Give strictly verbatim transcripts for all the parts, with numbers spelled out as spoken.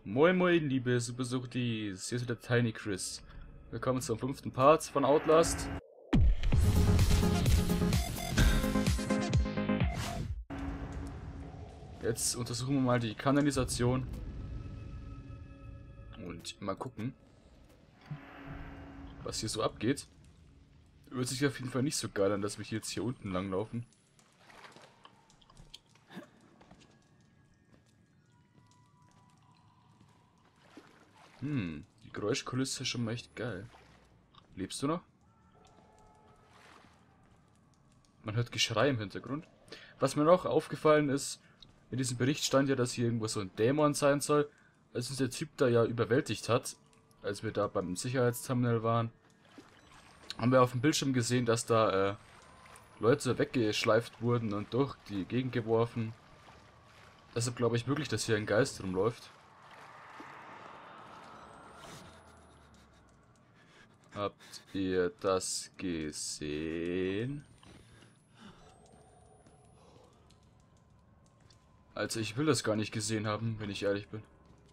Moin moin, liebe Supersuchtis, hier ist wieder Tiny Chris. Willkommen zum fünften Part von Outlast. Jetzt untersuchen wir mal die Kanalisation. Und mal gucken, was hier so abgeht. Hört sich auf jeden Fall nicht so geil an, dass wir jetzt hier unten langlaufen. Hm, die Geräuschkulisse ist schon mal echt geil. Lebst du noch? Man hört Geschrei im Hintergrund. Was mir noch aufgefallen ist, in diesem Bericht stand ja, dass hier irgendwo so ein Dämon sein soll. Als uns der Typ da ja überwältigt hat, als wir da beim Sicherheitsterminal waren, haben wir auf dem Bildschirm gesehen, dass da äh, Leute weggeschleift wurden und durch die Gegend geworfen. Deshalb glaube ich wirklich, dass hier ein Geist rumläuft. Habt ihr das gesehen? Also ich will das gar nicht gesehen haben, wenn ich ehrlich bin.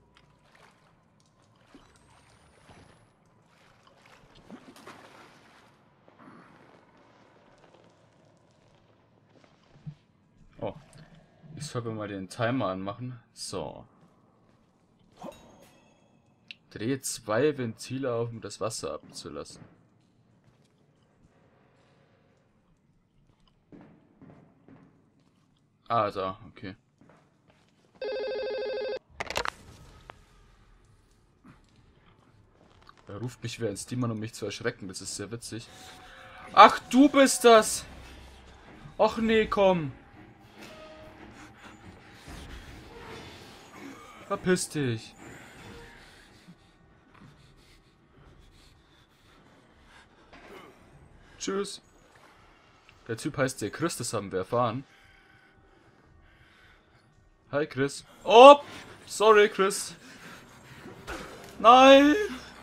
Oh, ich soll mal den Timer anmachen. So. Drehe zwei Ventile auf, um das Wasser abzulassen. Ah, da, okay. Da ruft mich wer ins Team an, um mich zu erschrecken. Das ist sehr witzig. Ach, du bist das! Ach nee, komm! Verpiss dich! Tschüss. Der Typ heißt der Chris, das haben wir erfahren. Hi Chris. Oh! Sorry Chris. Nein!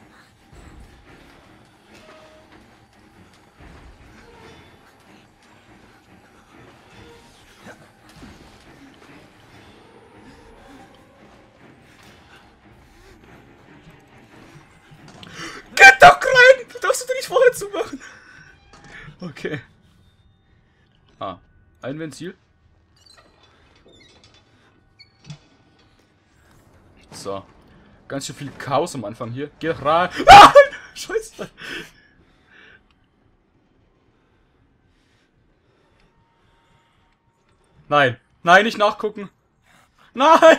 Geht doch rein! Du darfst du nicht vorher zumachen! Okay. Ah, ein Ventil. So. Ganz schön viel Chaos am Anfang hier. Geh rein. Ah! Scheiße. Nein. Nein, nicht nachgucken. Nein.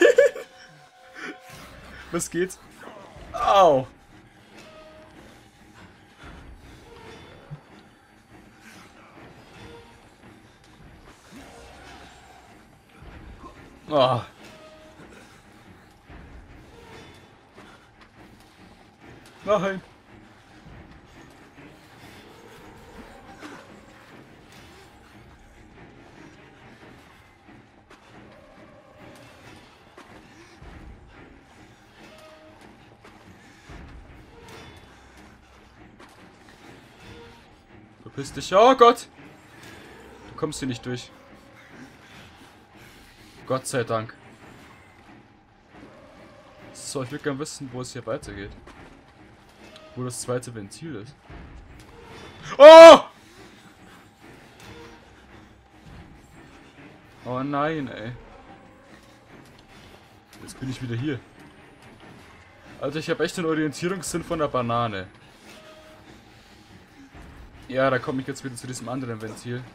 Was geht? Au. Oh. Nein. Verpiss dich. Oh Gott. Du kommst hier nicht durch. Gott sei Dank. So, ich will gerne wissen, wo es hier weitergeht. Wo das zweite Ventil ist. Oh! Oh nein, ey. Jetzt bin ich wieder hier. Alter, ich habe echt den Orientierungssinn von der Banane. Ja, da komme ich jetzt wieder zu diesem anderen Ventil.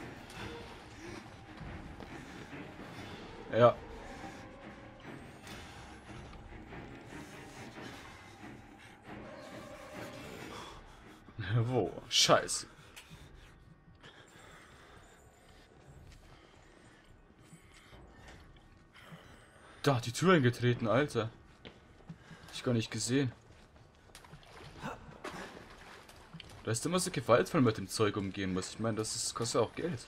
Ja. Wo? Scheiße. Da hat die Tür eingetreten, Alter. Hab ich gar nicht gesehen. Da ist immer so gewaltvoll mit dem Zeug umgehen muss. Ich meine, das ist, kostet ja auch Geld.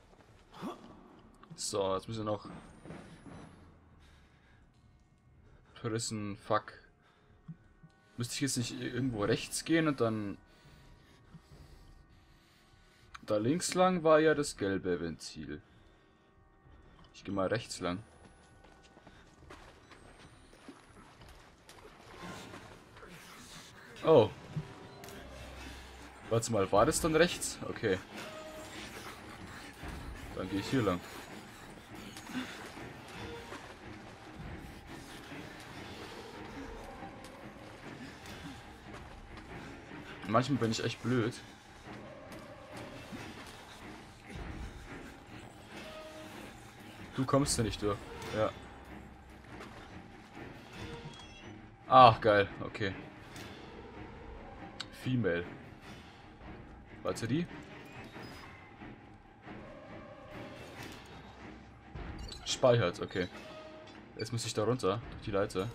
So, jetzt müssen wir noch... Verrissen, fuck. Müsste ich jetzt nicht irgendwo rechts gehen und dann... Da links lang war ja das gelbe Ventil. Ich gehe mal rechts lang. Oh. Warte mal, war das dann rechts? Okay. Dann gehe ich hier lang. Manchmal bin ich echt blöd. Du kommst ja nicht durch. Ja. Ach, geil. Okay. Female. Batterie. Speichert, okay. Jetzt muss ich da runter, durch die Leiter.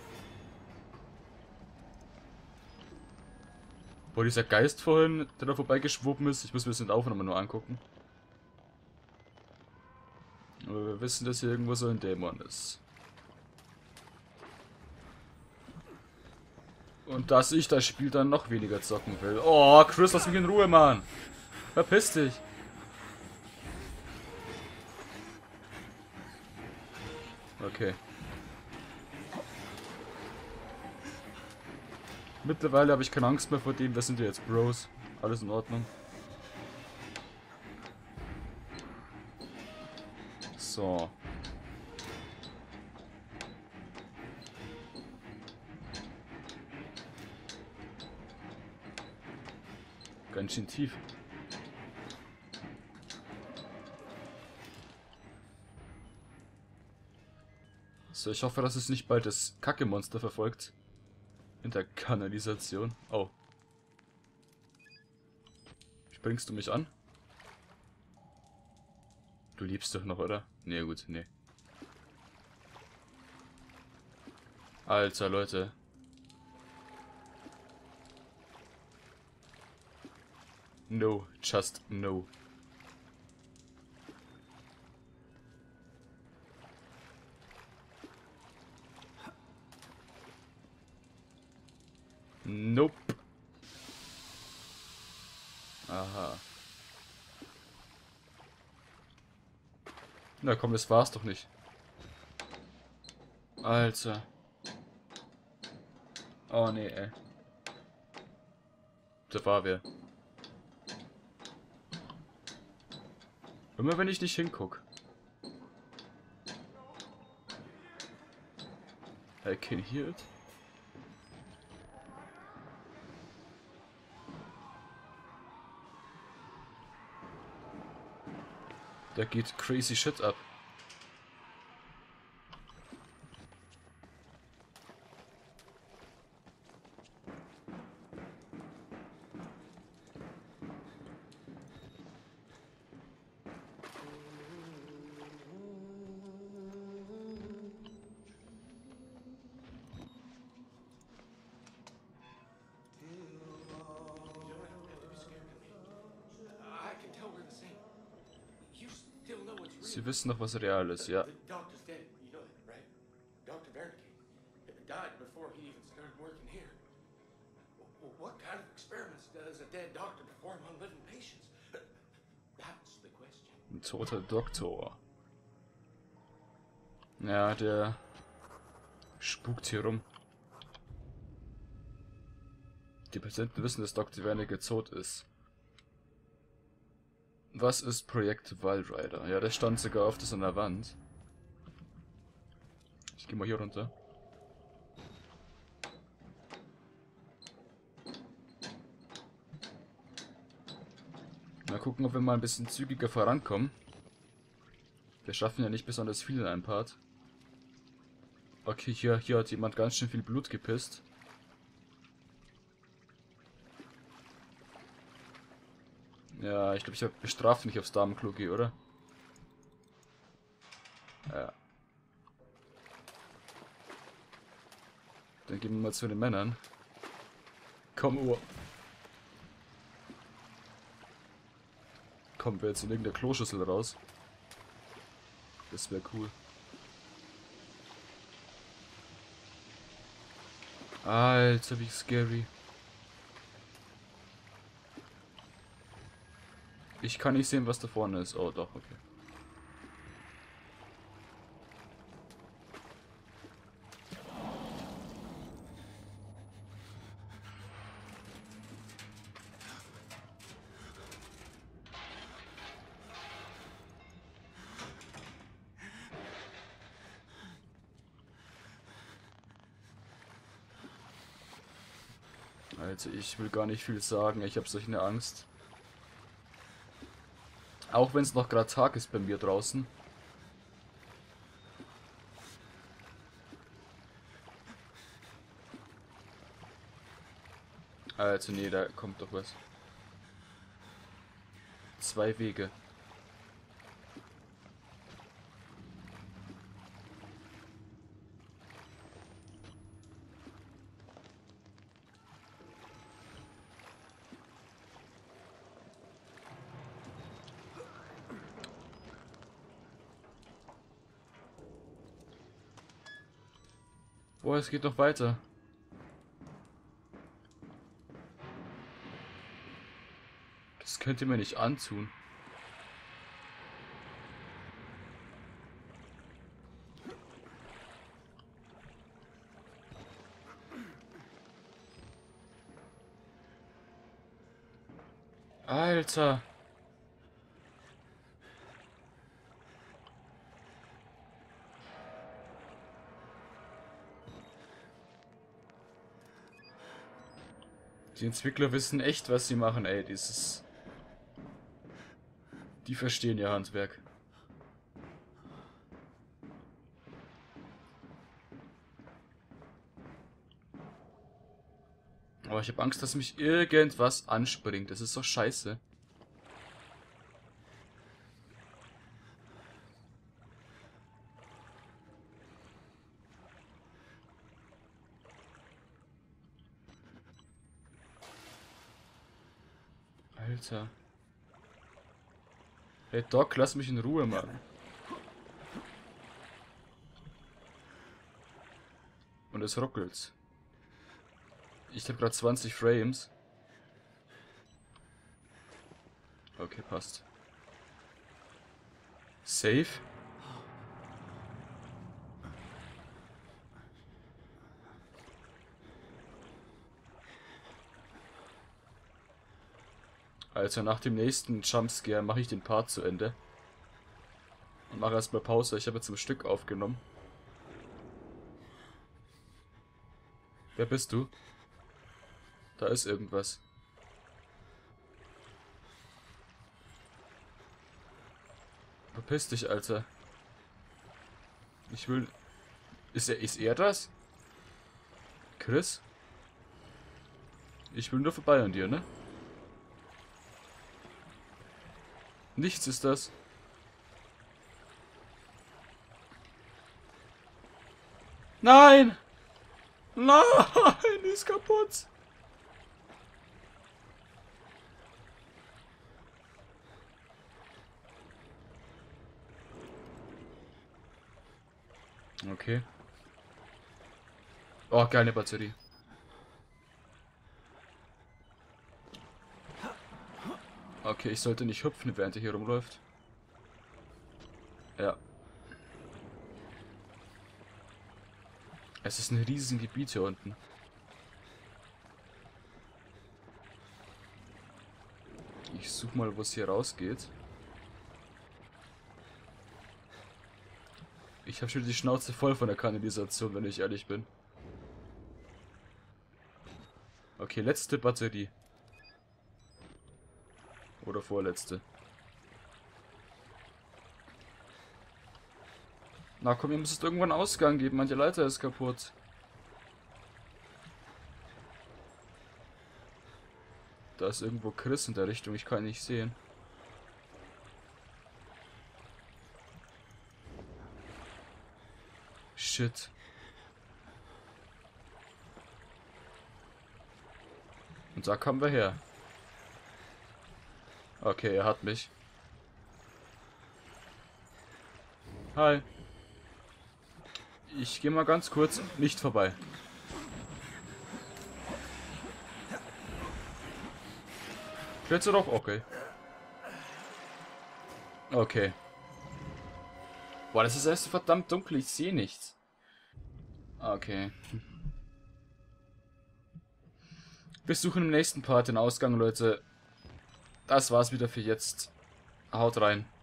Wo dieser Geist vorhin, der da vorbeigeschwoben ist, ich muss mir das in der Aufnahme nur angucken. Aber wir wissen, dass hier irgendwo so ein Dämon ist. Und dass ich das Spiel dann noch weniger zocken will. Oh, Chris, lass mich in Ruhe, Mann. Verpiss dich. Okay. Mittlerweile habe ich keine Angst mehr vor dem. Wir sind ja jetzt Bros. Alles in Ordnung. So. Ganz schön tief. So, ich hoffe, dass es nicht bald das Kacke-Monster verfolgt. In der Kanalisation. Oh. Springst du mich an? Du liebst doch noch, oder? Nee, gut, nee. Alter, Leute. No, just no. Nope. Aha. Na komm, das war's doch nicht. Alter. Oh nee, ey. Da war wer. Immer wenn ich nicht hinguck. I can hear it. Da geht crazy shit ab. Sie wissen noch, was real ist, ja. Ein toter Doktor. Ja, der spukt hier rum. Die Patienten wissen, dass Doktor Wernicke tot ist. Was ist Projekt Walrider? Ja, das stand sogar auf das an der Wand. Ich gehe mal hier runter. Mal gucken, ob wir mal ein bisschen zügiger vorankommen. Wir schaffen ja nicht besonders viel in einem Part. Okay, hier, hier hat jemand ganz schön viel Blut gepisst. Ja, ich glaube, ich habe bestraft, wenn ich aufs Damenklo gehe, oder? Ja. Dann gehen wir mal zu den Männern. Komm, Uhr. Kommen wir jetzt in irgendeiner Kloschüssel raus? Das wäre cool. Alter, wie scary. Ich kann nicht sehen, was da vorne ist. Oh, doch, okay. Also ich will gar nicht viel sagen, ich habe solch eine Angst. Auch wenn es noch gerade Tag ist bei mir draußen. Also nee, da kommt doch was. Zwei Wege. Boah, es geht noch weiter. Das könnt ihr mir nicht antun. Alter. Die Entwickler wissen echt, was sie machen, ey. Dieses... Die verstehen ihr Handwerk. Aber ich habe Angst, dass mich irgendwas anspringt. Das ist doch scheiße. Alter. Hey Doc, lass mich in Ruhe, Mann. Und es ruckelt. Ich habe gerade zwanzig Frames. Okay, passt. Safe? Also nach dem nächsten Jumpscare mache ich den Part zu Ende. Und mache erstmal Pause. Ich habe jetzt ein Stück aufgenommen. Wer bist du? Da ist irgendwas. Verpiss dich, Alter. Ich will... Ist er, ist er das? Chris? Ich will nur vorbei an dir, ne? Nichts ist das. Nein! Nein! Die ist kaputt! Okay. Oh, geile Batterie. Okay, ich sollte nicht hüpfen, während er hier rumläuft. Ja. Es ist ein riesen Gebiet hier unten. Ich suche mal, wo es hier rausgeht. Ich habe schon die Schnauze voll von der Kanalisation, wenn ich ehrlich bin. Okay, letzte Batterie. Oder vorletzte. Na komm, ihr müsst irgendwo einen Ausgang geben. Manche Leiter ist kaputt. Da ist irgendwo Chris in der Richtung. Ich kann ihn nicht sehen. Shit. Und da kommen wir her. Okay, er hat mich. Hi. Ich gehe mal ganz kurz nicht vorbei. Kletter doch, okay. Okay. Boah, das ist erst so verdammt dunkel, ich sehe nichts. Okay. Wir suchen im nächsten Part den Ausgang, Leute. Das war's wieder für jetzt. Haut rein.